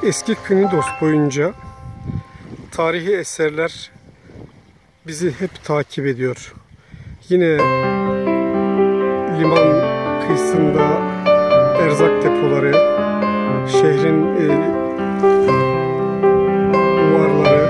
Eski Knidos boyunca tarihi eserler bizi hep takip ediyor. Yine liman kıyısında erzak depoları, şehrin duvarları,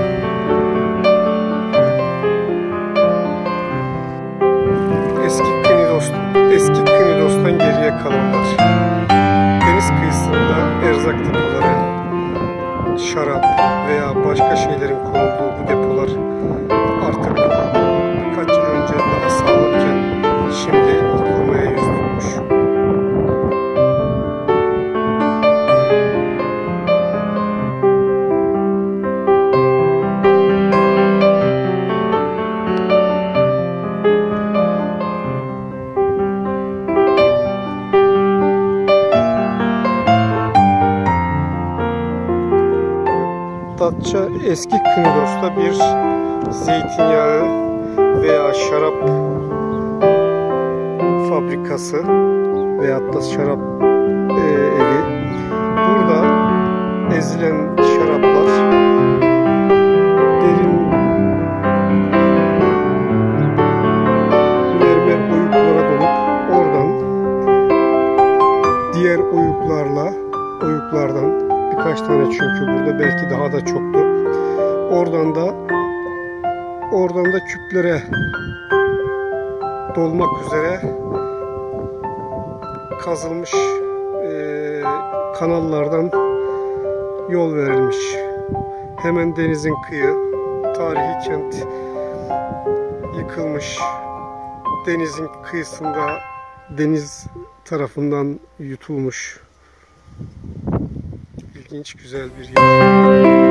eski Knidos'tan geriye kalanlar, deniz kıyısında erzak depoları, şarap veya başka şeylerin konulduğu bu depolar artık birkaç yıl önce daha sağlıkken şimdi yıkılmaya yüz tutmuş. Datça eski Knidos'ta bir zeytinyağı veya şarap fabrikası veyahut da şarap evi. Burada ezilen şaraplar derin mermer oyuklara dolup oradan diğer oyuklardan birkaç tane, çünkü burada belki daha da çoktu. Oradan da küplere dolmak üzere kazılmış kanallardan yol verilmiş. Hemen denizin kıyı, tarihi kent yıkılmış. Denizin kıyısında deniz tarafından yutulmuş. İlginç, güzel bir yer.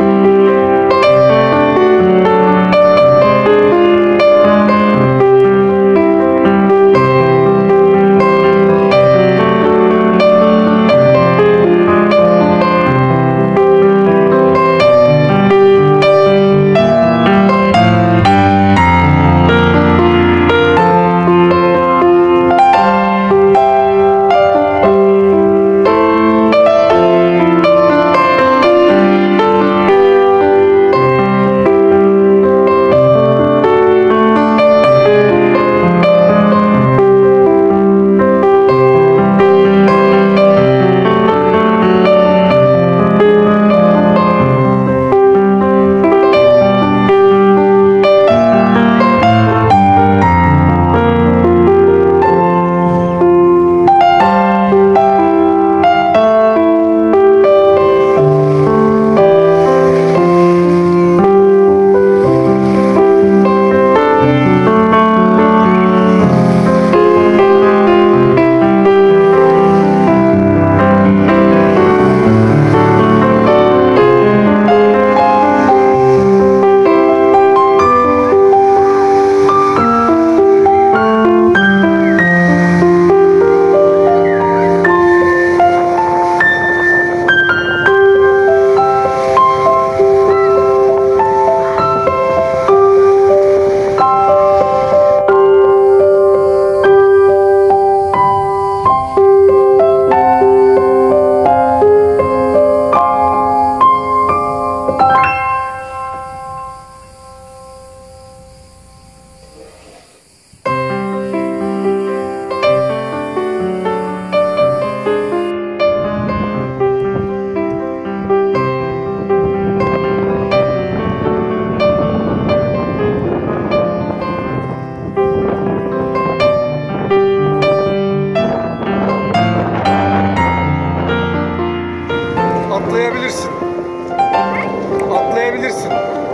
Atlayabilirsin.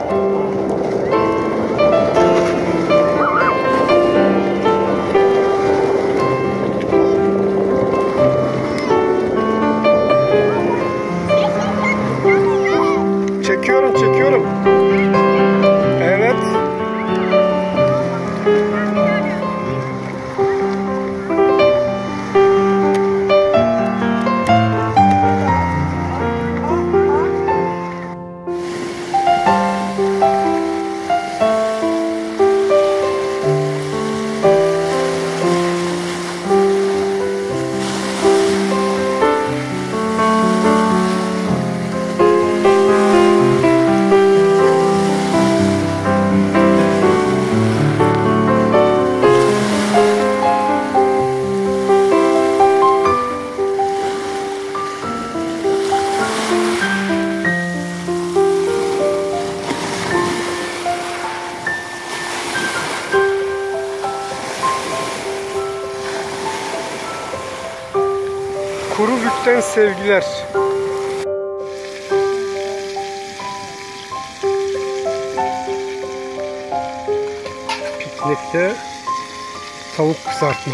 Çekiyorum. Evet. Denizden sevgiler. Piknikte tavuk kızartma.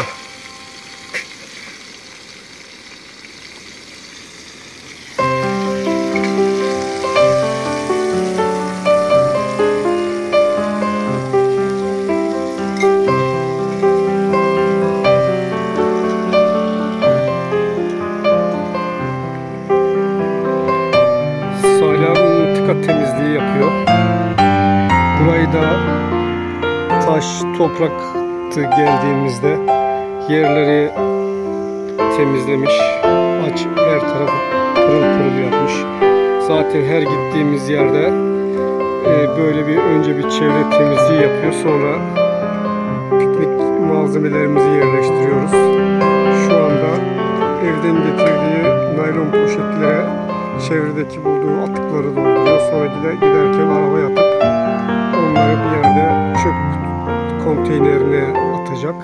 Temizliği yapıyor. Burayı da taş, topraktı geldiğimizde yerleri temizlemiş. Aç, her tarafı pırıl pırıl yapmış. Zaten her gittiğimiz yerde böyle bir önce bir çevre temizliği yapıyor. Sonra piknik malzemelerimizi yerleştiriyoruz. Şu anda evden getirdiği naylon poşetlere çevredeki bulduğu atıkları dolduruyor. Sonra giderken arabaya atıp onları bir yerde çöp konteynerine atacak.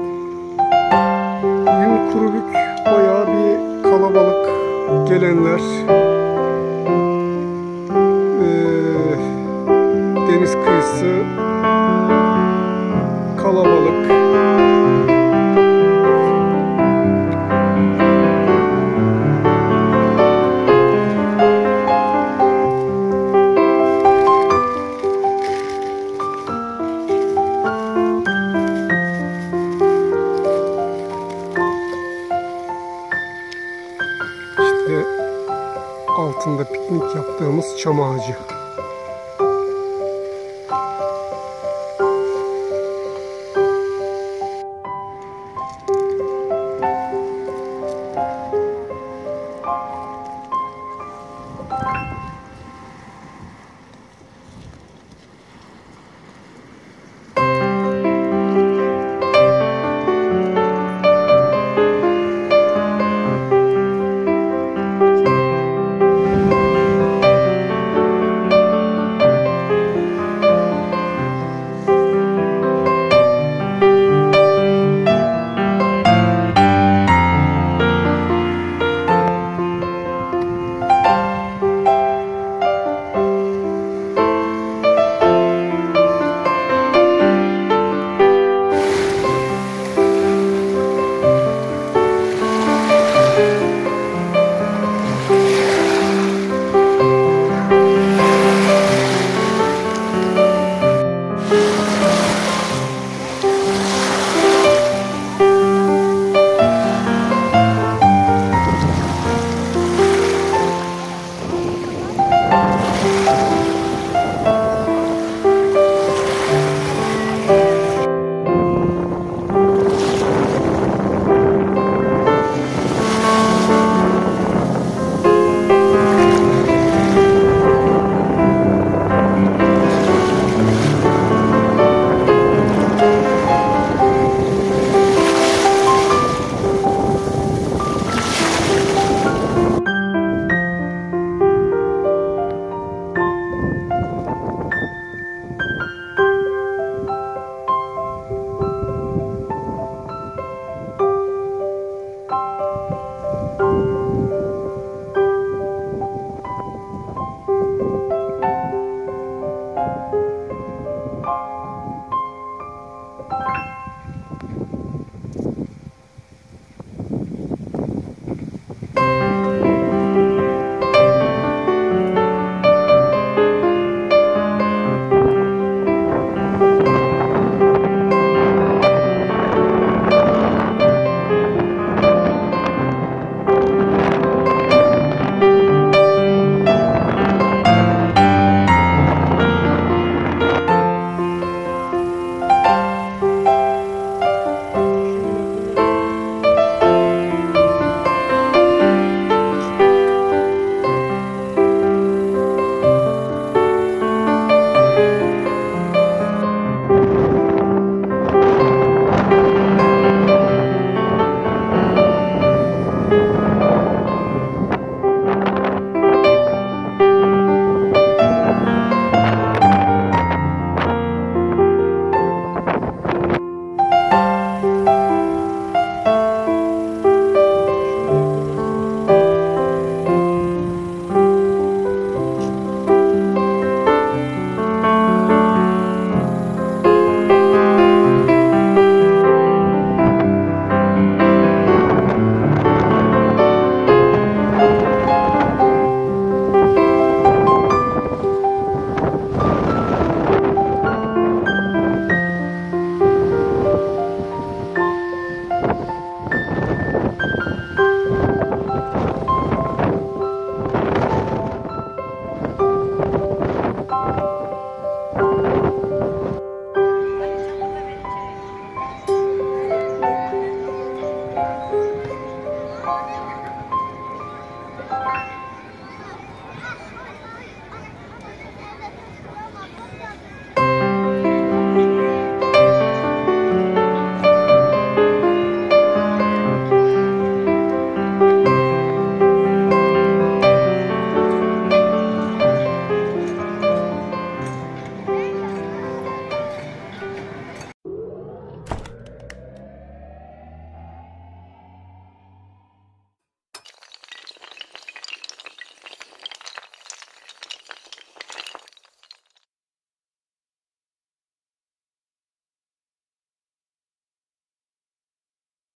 Bugün Kurubük bayağı bir kalabalık, gelenler deniz kıyısı kalabalık. İşte altında piknik yaptığımız çam ağacı.